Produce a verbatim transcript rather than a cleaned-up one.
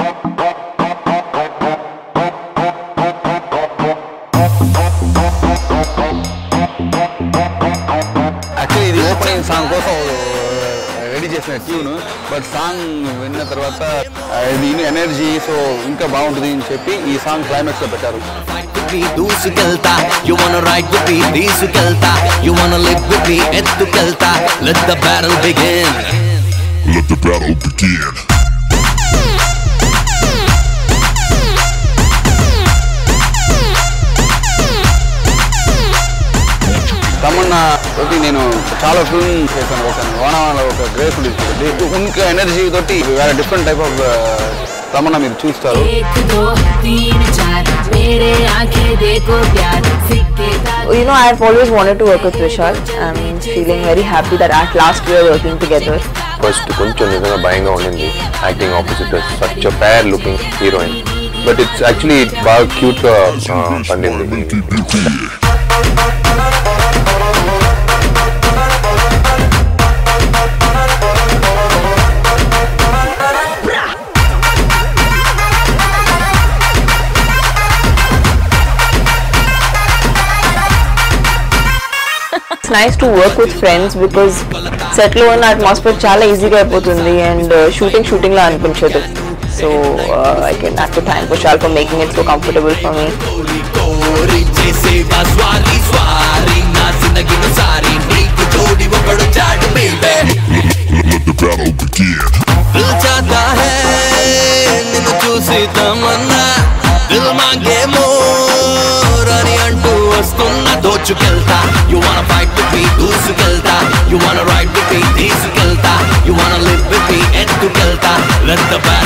Song కోసం ready చేసిన tune but song విన్న తర్వాత దీని ఎనర్జీ సో ఇంకా బాగుంటుంది అని చెప్పి ఈ సాంగ్ క్లైమాక్స్ లో పెట్టారు. దూసుకెళ్తా you wanna ride with me తీసుకెళ్తా you wanna live with me ఎత్తుకెళ్తా let the battle begin let the battle begin. Tamannaah తోటి నేను చాలా ఫిల్మ్ చేశాను. ఒక వానవానలో ఒక గ్రేస్ఫుల్ ఇంకా ఎనర్జీ తోటి వేరే డిఫరెంట్ టైప్ ఆఫ్ తమన్నా మీరు చూస్తారు. You know, I've always wanted to work with Vishal. I'm feeling very happy that at last we are working together. First, కొంచెం నిజంగా భయంగా ఉండింది acting opposite such a pair looking heroine but it's actually బాగా cute గా పండింది. It's nice to work with friends because set lo ఉన్న atmosphere చాలా ఈజీగా అయిపోతుంది and uh, shooting shooting లా అనిపించదు. So uh, I can have to thank Vishal for making it so comfortable for me. Dil chahtha hai ninu chusi tamannaah dil mange more ani antu vastunna dochukelta you wanna fight with me doosukelta you wanna ride with me teesukelta you wanna live with me ettukelta let the